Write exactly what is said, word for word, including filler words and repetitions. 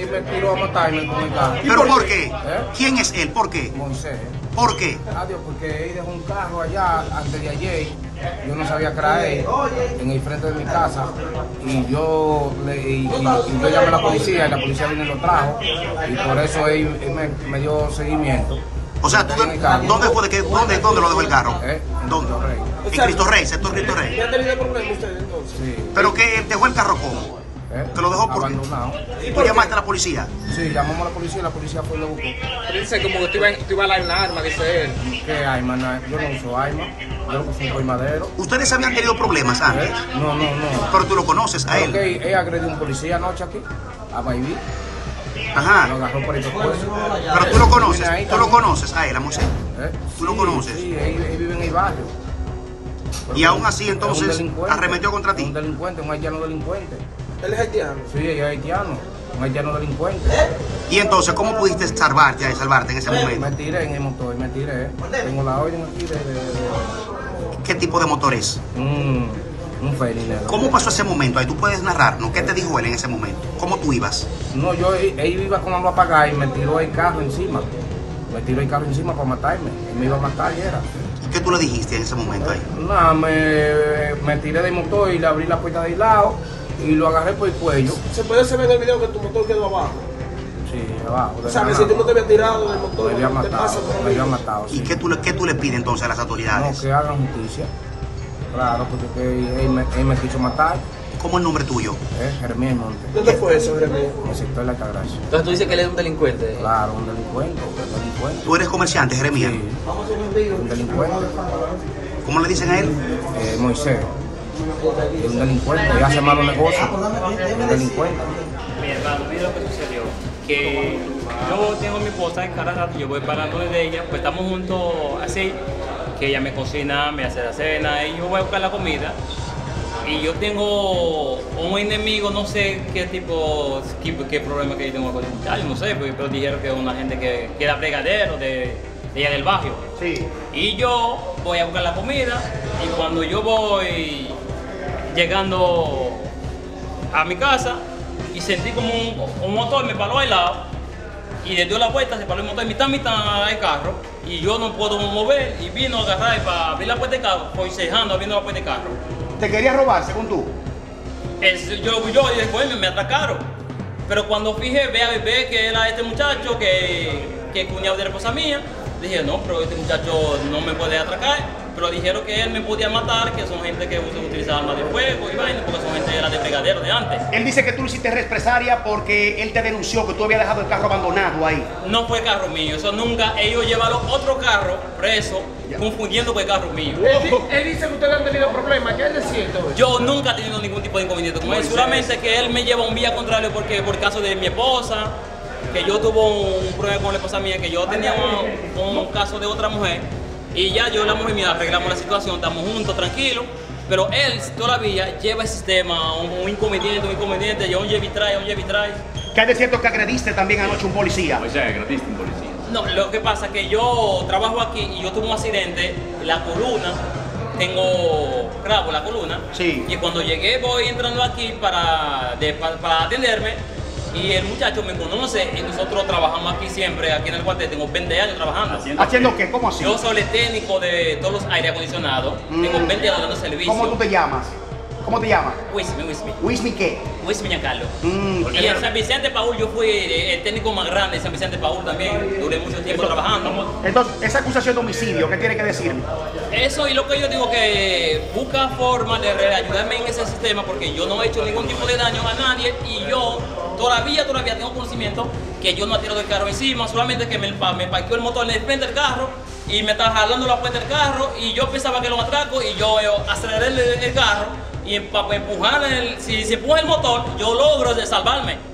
me tiró a matarme con el carro. ¿Pero por qué? ¿Eh? ¿Quién es él? ¿Por qué? Moisés. ¿Por qué? Adiós, porque él dejó un carro allá antes de ayer. Yo no sabía que era él, en el frente de mi casa. Y yo, le, y, y, y yo llamé a la policía y la policía vino y lo trajo. Y por eso él, él me, me dio seguimiento. O sea, ¿tú, ¿dónde fue de que, dónde, dónde lo dejó el carro? ¿Eh? ¿Dónde? Cristo Rey. En Cristo Rey, sector Cristo Rey. ¿Ya han tenido problemas ustedes entonces? Sí. ¿Pero que dejó el carro cómo? ¿Eh? ¿Que lo dejó por qué? Abandonado. ¿Tú llamaste a la policía? Sí, llamamos a la policía y la policía fue y lo buscó. Pero dice como que tú ibas tú ibas a dar un arma, dice él. ¿Qué arma? No, yo no uso arma. Yo no uso un colmadero. ¿Ustedes habían tenido problemas antes? ¿Eh? No, no, no. Pero tú lo conoces a él. Ok, él agredió a un policía anoche aquí, a Baibí. Lo Ajá. agarró por el pescuezo. Pero tú lo conoces, Viene ahí tú lo también. conoces a él, a Moisés. ¿Eh? ¿Tú lo Sí, conoces? Sí, él, él vive en el barrio. Y aún así, Es un entonces, delincuente, arremetió contra es ti. Un delincuente, un haitiano delincuente. Él es haitiano. Sí, él es haitiano, un haitiano delincuente. Y entonces, ¿cómo pudiste salvarte, salvarte en ese Me momento? tiré en el motor, me tiré. Tengo la orden aquí de, de, de ¿Qué tipo de motor es? un, un ferry negro. ¿Cómo pasó ese momento? Ahí tú puedes narrarnos. ¿Qué te dijo él en ese momento? ¿Cómo tú ibas? No, yo él, él iba con agua apagada y me tiró el carro encima. Me tiró el carro encima para matarme. Él me iba a matar y era. ¿Qué tú le dijiste en ese momento ahí? Nada, me, me tiré del motor y le abrí la puerta del lado y lo agarré por el cuello. ¿Se puede saber en el video que tu motor quedó abajo? Sí, abajo. de O sea, que granada. si tú no te habías tirado del motor, Me había ¿qué te matado, pasa por me había ahí? matado. ¿Y Sí. qué tú, le, qué tú le pides entonces a las No, autoridades? que hagan justicia. Claro, porque que él, me, él me quiso matar. ¿Cómo es el nombre tuyo? ¿Eh? Jeremías Monte. ¿Dónde fue eso, Jeremías? En el sector de la Altagracia. Entonces tú dices que él es un delincuente. Claro, un delincuente, un delincuente. ¿Tú eres comerciante, Jeremías? Sí, un delincuente. ¿Cómo le dicen a él? Eh, Moisés. Es un delincuente, él hace malos negocios. Un delincuente. Mi hermano, mira lo que sucedió. Que yo tengo a mi esposa en cada rato, yo voy para donde de ella, pues estamos juntos así, que ella me cocina, me hace la cena y yo voy a buscar la comida. Y yo tengo un enemigo, no sé qué tipo, qué, qué problema que yo tengo con el muchacho, no sé, pero dijeron que es una gente que, que era bregadero de, de allá del barrio. Sí. Y yo voy a buscar la comida y cuando yo voy llegando a mi casa y sentí como un, un motor me paró al lado y le dio la vuelta, se paró el motor mitad mitad del carro y yo no puedo mover y vino a agarrar para abrir la puerta del carro, forcejando abriendo la puerta del carro. ¿Te quería robar, según tú? Es, yo, yo y después me, me atracaron. Pero cuando fijé, ve, a- ve que era este muchacho que, que es cuñado de la esposa mía, dije, no, pero este muchacho no me puede atracar. Pero dijeron que él me podía matar, que son gente que usa, utiliza armas de fuego y vaina, porque son gente era de brigadero de antes. Él dice que tú le hiciste represalia porque él te denunció que tú habías dejado el carro abandonado ahí. No fue carro mío, eso nunca, ellos llevaron otro carro preso, confundiendo con el carro mío. Él, di- él dice que ustedes han tenido problemas. ¿Qué es cierto? Yo nunca he tenido ningún tipo de inconveniente con él, solamente que él me lleva un vía contrario porque por caso de mi esposa, que yo tuve un problema con la esposa mía, que yo tenía un, un caso de otra mujer, y ya yo y la mujer mía arreglamos la situación, estamos juntos, tranquilos, pero él todavía lleva el sistema, un, un inconveniente, un inconveniente, lleva un lleva y trae, un lleva y trae. Que hay de cierto que agrediste también anoche un policía. Pues ya, agrediste un policía. No, lo que pasa es que yo trabajo aquí y yo tuve un accidente, la columna, tengo clavo la columna, Sí. y cuando llegué voy entrando aquí para, de- para, para atenderme y el muchacho me conoce y nosotros trabajamos aquí siempre, aquí en el cuartel, tengo veinte años trabajando. Haciendo- ¿Haciendo qué? ¿Cómo así? Yo soy el técnico de todos los aire acondicionados, tengo veinte años dando servicio. ¿Cómo tú te llamas? ¿Cómo te llamas? Wismi, Wismi, ¿Wismi qué? Wismi Giancarlo. Mm, Y en San Vicente Paúl yo fui el técnico más grande de San Vicente Paúl también, duré mucho tiempo trabajando. Entonces, esa acusación de homicidio, ¿qué tiene que decirme? Eso y lo que yo digo que busca forma de re- ayudarme en ese sistema porque yo no he hecho ningún tipo de daño a nadie y yo todavía, todavía tengo conocimiento que yo no he tirado el carro encima, solamente que me, pa- me parqueó el motor en el frente del carro y me estaba jalando la puerta del carro y yo pensaba que lo atraco y yo eh, aceleré el, el carro y para empujar, el, si se empuja el motor, yo logro de salvarme.